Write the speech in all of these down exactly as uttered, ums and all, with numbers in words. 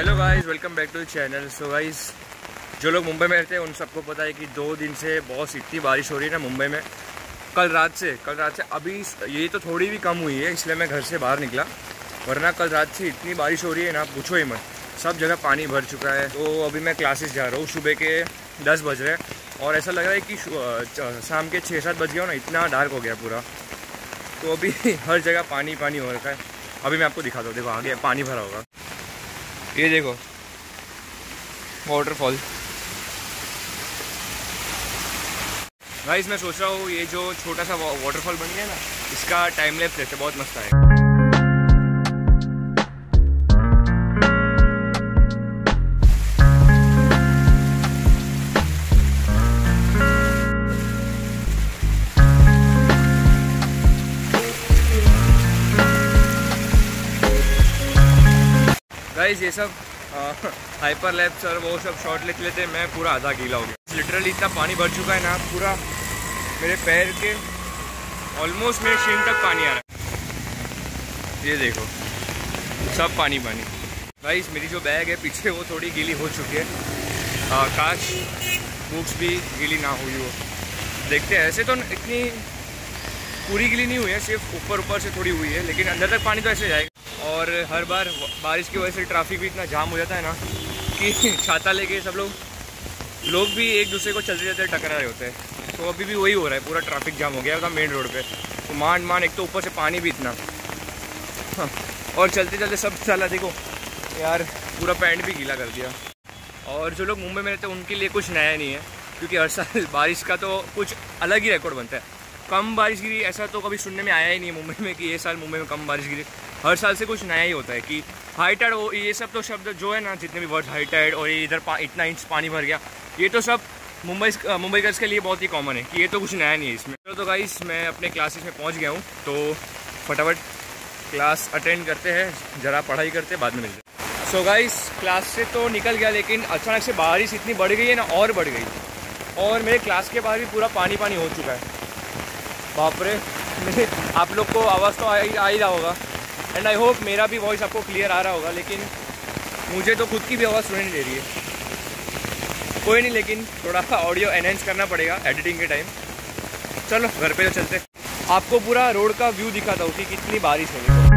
Hello guys, welcome back to the channel. So guys, जो लोग मुंबई में रहते हैं उन सबको पता है कि दो दिन से बहुत इतनी बारिश हो रही है ना मुंबई में। कल रात से कल रात से अभी ये तो थोड़ी भी कम हुई है, इसलिए मैं घर से बाहर निकला, वरना कल रात से इतनी बारिश हो रही है ना, पूछो ही मत। सब जगह पानी भर चुका है। तो अभी मैं क्लासेस जा रहा हूँ, सुबह के दस बज रहे हैं और ऐसा लग रहा है कि शाम के छः सात बज गया हो ना, इतना डार्क हो गया पूरा। तो अभी हर जगह पानी पानी हो रखा है। अभी मैं आपको दिखाता हूँ, देखो आगे पानी भरा होगा, ये देखो वाटरफॉल। गाइस, मैं सोच रहा हूँ ये जो छोटा सा वाटरफॉल बन गया ना, इसका टाइम लैप्स लेते, बहुत मस्त आएगा। गाइस, ये सब हाइपर लैप्स और वो सब शॉट लेते लेते मैं पूरा आधा गीला हो गया। लिटरली इतना पानी भर चुका है ना, पूरा मेरे पैर के ऑलमोस्ट मेरे शिन तक पानी आ रहा है। ये देखो सब पानी पानी। गाइस, मेरी जो बैग है पीछे वो थोड़ी गीली हो चुकी है। आ, काश बुक्स भी गीली ना हुई हो। देखते हैं, ऐसे तो इतनी पूरी गीली नहीं हुई है, सिर्फ ऊपर ऊपर से थोड़ी हुई है, लेकिन अंदर तक पानी तो ऐसे जाएगा। और हर बार बारिश की वजह से ट्रैफिक भी इतना जाम हो जाता है ना कि छाता लेके सब लोग लोग भी एक दूसरे को चलते चलते टकरा रहे होते हैं। तो अभी भी वही हो रहा है, पूरा ट्रैफिक जाम हो गया था मेन रोड पे। तो मान मान एक तो ऊपर से पानी भी इतना, हाँ, और चलते चलते सब चला, देखो यार पूरा पैंट भी गीला कर दिया। और जो लोग मुंबई में रहते हैं उनके लिए कुछ नया नहीं है, क्योंकि हर साल बारिश का तो कुछ अलग ही रिकॉर्ड बनता है। कम बारिश गिरी ऐसा तो कभी सुनने में आया ही नहीं है मुंबई में कि ये साल मुंबई में कम बारिश गिरी। हर साल से कुछ नया ही होता है कि हाई टाइड, वो ये सब तो शब्द जो है ना, जितने भी वर्ड, हाई टाइड और ये इधर इतना इंच पानी भर गया, ये तो सब मुंबई मुंबई गर्ल्स के लिए बहुत ही कॉमन है कि ये तो कुछ नया नहीं है इसमें। तो, तो गाइस, मैं अपने क्लासेस में पहुंच गया हूँ, तो फटाफट क्लास अटेंड करते हैं, ज़रा पढ़ाई करते हैं, बाद में मिलते हैं। सो गाइस, क्लास से तो निकल गया, लेकिन अचानक से बारिश इतनी बढ़ गई है ना, और बढ़ गई, और मेरे क्लास के बाहर भी पूरा पानी पानी हो चुका है। बाप रे, आप लोग को आवाज़ तो आ ही आ ही रहा होगा, एंड आई होप मेरा भी वॉइस आपको क्लियर आ रहा होगा, लेकिन मुझे तो खुद की भी आवाज़ सुनाई नहीं दे रही है। कोई नहीं, लेकिन थोड़ा सा ऑडियो एनहेंस करना पड़ेगा एडिटिंग के टाइम। चलो घर पे तो चलते, आपको पूरा रोड का व्यू दिखाता हूँ कि कितनी बारिश हो रही है।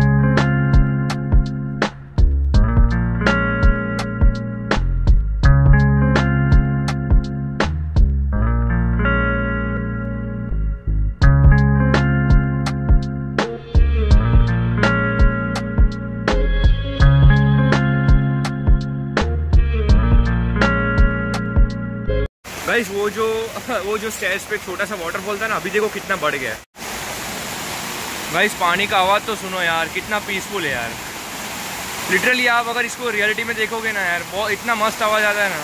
गाइस, वो जो वो जो स्टेज पे छोटा सा वाटरफॉल था ना, अभी देखो कितना बढ़ गया है। गाइस, पानी का आवाज़ तो सुनो यार, कितना पीसफुल है यार। लिटरली आप अगर इसको रियलिटी में देखोगे ना यार, बहुत इतना मस्त आवाज़ आता है ना।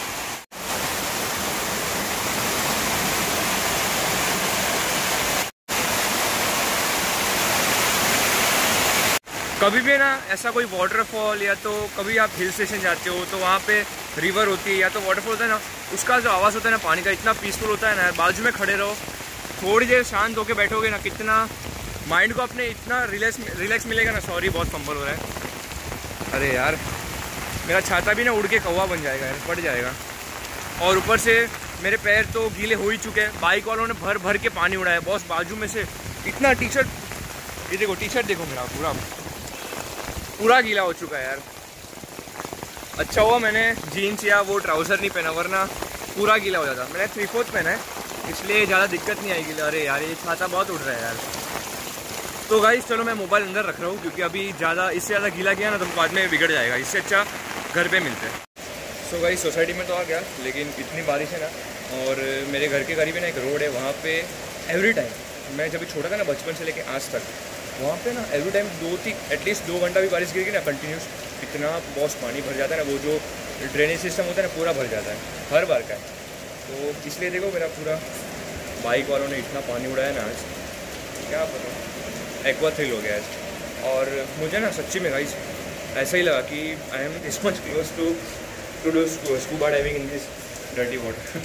कभी भी ना ऐसा कोई वाटरफॉल, या तो कभी आप हिल स्टेशन जाते हो तो वहाँ पे रिवर होती है या तो वाटरफॉल होता है ना, उसका जो आवाज़ होता है ना पानी का, इतना पीसफुल होता है ना। बाजू में खड़े रहो, थोड़ी देर शांत होकर बैठोगे ना, कितना माइंड को अपने इतना रिलैक्स रिलैक्स मिलेगा ना। सॉरी, बहुत फंबल हो रहा है। अरे यार, मेरा छाता भी ना उड़ के कौवा बन जाएगा यार, पड़ जाएगा। और ऊपर से मेरे पैर तो गीले हो ही चुके हैं, बाइक वालों ने भर भर के पानी उड़ाया बॉस। बाजू में से इतना टी शर्ट, ये देखो टी शर्ट देखो मेरा पूरा पूरा गीला हो चुका है यार। अच्छा हुआ मैंने जीन्स या वो ट्राउज़र नहीं पहना, वरना पूरा गीला हो जाता। मैंने थ्री फोर्थ पहना है, इसलिए ज़्यादा दिक्कत नहीं आएगी। अरे यार, ये छाता बहुत उड़ रहा है यार। तो गाइस, चलो मैं मोबाइल अंदर रख रहा हूँ, क्योंकि अभी ज़्यादा इससे ज़्यादा गीला किया ना तो बाद में बिगड़ जाएगा। इससे अच्छा घर पे मिलते हैं। सो गाइस, सोसाइटी में तो आ गया, लेकिन इतनी बारिश है ना, और मेरे घर के करीब है ना एक रोड है, वहाँ पे एवरी टाइम, मैं जब छोटा था ना बचपन से लेके आज तक, वहाँ पे ना एवरी टाइम दो तीन एटलीस्ट दो घंटा भी बारिश गिरेगी ना कंटिन्यूस, इतना बहुत पानी भर जाता है ना। वो जो ड्रेनेज सिस्टम होता है ना, पूरा भर जाता है, हर बार का है। तो इसलिए देखो मेरा पूरा, बाइक वालों ने इतना पानी उड़ाया ना आज, क्या पता, एक्वा थ्रिल हो गया आज। और मुझे ना सच्ची में गाइस ऐसा ही लगा कि I am this much close to to do scuba diving in this dirty water.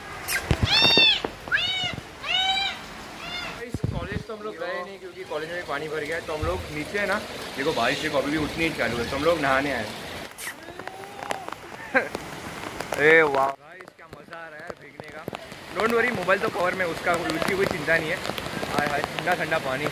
College तो हम लोग गए नहीं, क्योंकि कॉलेज में पानी भर गया है, तो हम लोग नीचे है ना, देखो बारिश देखो अभी भी उतनी ही चालू है, तो हम लोग नहाने आए। अरे वाह गाइस क्या मज़ा आ रहा है यार भीगने का। डोंट वरी, मोबाइल तो कवर में, उसका उसकी कोई चिंता नहीं है। हाय हाय ठंडा ठंडा पानी।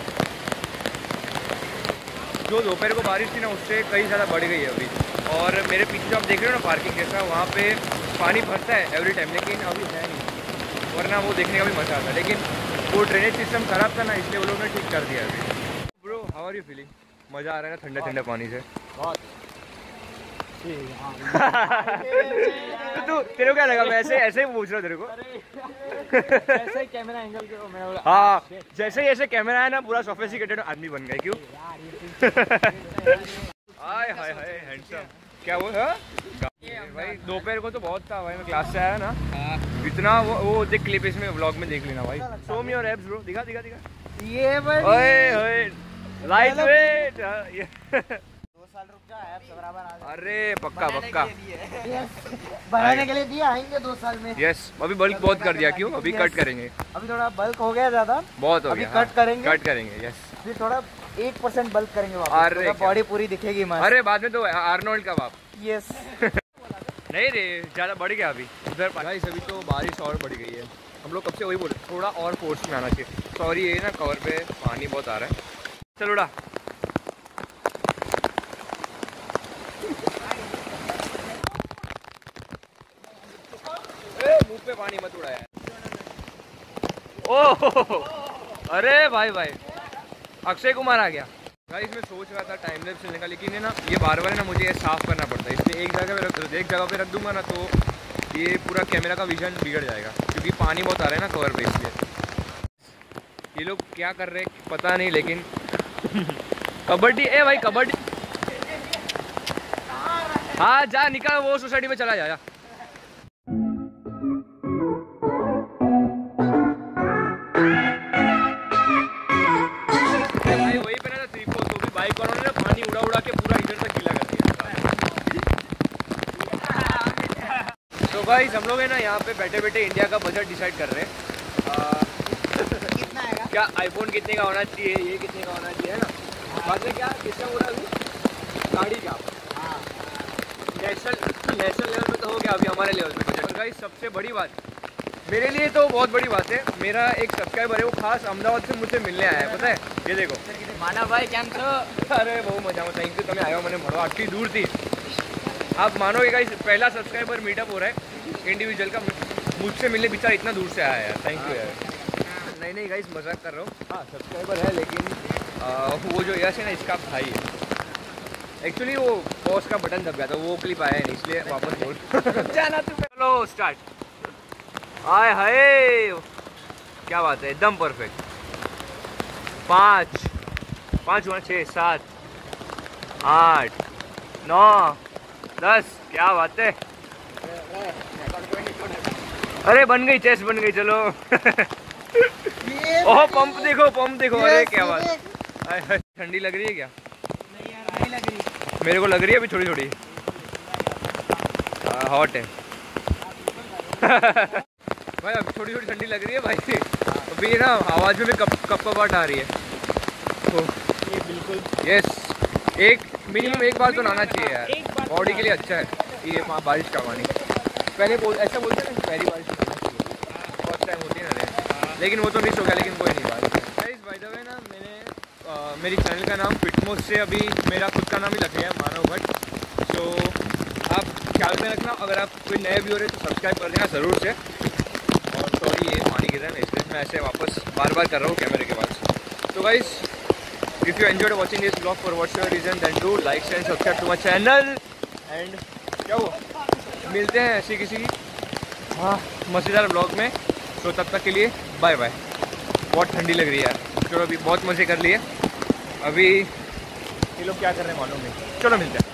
जो दोपहर को बारिश थी ना उससे कई ज़्यादा बढ़ गई है अभी। और मेरे पीछे जो आप देख रहे हो ना पार्किंग जैसा, वहाँ पे पानी भरता है एवरी टाइम, लेकिन अभी है नहीं, वरना वो देखने का भी मज़ा आता है। लेकिन वो ड्रेनेज सिस्टम ख़राब था ना, इसलिए वो लोगों ने ठीक कर दिया अभी। Bro how are you feeling? मज़ा आ रहा है ना ठंडे ठंडे पानी से? बहुत। तू तेरे को क्या लगा मैं ऐसे ऐसे ही पूछ रहा हूँ तेरे को? ऐसे ही कैमरा एंगल के मैंने बोला हाँ, जैसे ही ऐसे कैमरा है ना पूरा सोफिस्टिकेटेड आदमी बन गए। क्यों? हाय हाय हाय हैंडसम। क्या वो है भाई? दोपहर को तो बहुत था भाई, मैं क्लास से आया ना, इतना वो वो देख क्लिप इसमें व्लॉग में देख लेना भाई। Show me your abs bro, दिखा दिखा दिखा। ये भाई ओए ओए लाइट वेट। दो साल रुक जा, एब्स बराबर आ जाए। अरे पक्का पक्का बढ़ाने के लिए दिया, आएंगे दो साल में। यस, अभी बल्क बहुत कर दिया। क्यों? अभी कट करेंगे। अभी थोड़ा बल्क हो गया ज्यादा, बहुत हो अभी गया। कट करेंगे, कट करेंगे यस। फिर थोड़ा एक परसेंट बल्क करेंगे वापस, अरे तो बॉडी पूरी दिखेगी मस्त। अरे बाद में तो आर्नोल्ड का बाप। यस। नहीं रे, ज़्यादा बढ़ गया अभी उधर गाइस। अभी तो बारिश और बढ़ गई है। हम लोग कब से वही बोले थोड़ा और फोर्स में आना चाहिए। सॉरी ये ना कवर पे पानी बहुत आ रहा है। चलोड़ा मुंह पे पानी मत उड़ाया। ओह अरे भाई भाई अक्षय कुमार आ गया। गाइस मैं सोच रहा था टाइम लैप्स लेने का, लेकिन है ना ये बार बार है ना मुझे ये साफ़ करना पड़ता है, इसलिए एक जगह पे रख एक जगह पे रख दूंगा ना तो ये पूरा कैमरा का विजन बिगड़ जाएगा, क्योंकि पानी बहुत आ रहा है ना कवर पे। इसलिए ये लोग क्या कर रहे हैं पता नहीं, लेकिन कबड्डी ए भाई कबड्डी। हाँ जा निकल, वो सोसाइटी में चला जा। बाइक वालों ने ना पानी उड़ा उड़ा के पूरा इधर तक गीला कर दिया। तो गाइस हम लोग है ना यहाँ पे बैठे बैठे इंडिया का बजट डिसाइड कर रहे हैं। कितना आएगा? क्या आईफोन कितने का होना चाहिए, ये कितने का होना चाहिए, है ना। बाद में क्या किसका हो रहा है अभी गाड़ी का। हाँ नेशनल नेशनल लेवल पे तो हो गया, अभी हमारे लेवल पे बजट। और गाइस सबसे बड़ी बात मेरे लिए तो बहुत बड़ी बात है, मेरा एक सब्सक्राइबर है वो खास अहमदाबाद से मुझसे मिलने आया है, पता है। ये देखो मानव भाई कैम तो। अरे बहुत मजा में थैंक यू, तुम्हें आया हो मैंने भड़वा आटली दूर थी। आप मानोगे गाइस पहला सब्सक्राइबर मीटअप हो रहा है इंडिविजुअल का, मुझसे मिलने बेचारा इतना दूर से आया है। थैंक यू यार। नहीं नहीं गाइस मजाक कर रहा हूँ। हाँ सब्सक्राइबर है, लेकिन आ, वो जो यश है ना इसका भाई है। एक्चुअली वो पॉज का बटन दब गया था, वो क्लिप आया नहीं, इसलिए वापस बोल जाना तुम। चलो स्टार्ट। हाय हाय क्या बात है, एकदम परफेक्ट। पाँच पाँच हुआ, छः सात आठ नौ दस, क्या बात है। अरे बन गई, चेस्ट बन गई। चलो ओह पंप देखो पंप देखो। अरे क्या बात है। ठंडी लग रही है क्या? नहीं यार नहीं लग रही। मेरे को लग रही है अभी थोड़ी थोड़ी। हॉट है भाई, अभी थोड़ी थोड़ी ठंडी लग रही है भाई। अभी ना आवाज़ में भी कप कपकपाहट आ रही है। तो ये बिल्कुल यस, एक मिनिमम एक बार तो नहाना चाहिए यार, बॉडी के लिए अच्छा है ये बारिश का पानी। पहले बोल ऐसा बोलते हैं ना पहली बारिश फर्स्ट टाइम होती है ना, लेकिन वो तो मिस हो गया, लेकिन कोई नहीं बात। गाइस बाय द वे ना मैंने आ, मेरी चैनल का नाम फिटमोस से अभी मेरा खुद का नाम ही रख लिया है, मानव भट्ट। तो आप ख्याल में रखना, अगर आप कोई नए व्यूअर है तो सब्सक्राइब कर देना ज़रूर से। और सॉरी ये पानी गिर रहा है, इसलिए मैं ऐसे वापस बार बार कर रहा हूँ कैमरे के पास। तो guys if you enjoyed watching this vlog for whatever reason, then do like and subscribe to my channel and क्या हुआ, मिलते हैं ऐसी किसी हाँ मज़ेदार ब्लॉग में। तो तब तक के लिए बाय बाय। बहुत ठंडी लग रही है यार। चलो अभी बहुत मज़े कर लिए, अभी ये लोग क्या कर रहे हैं मालूम नहीं। चलो मिलते हैं।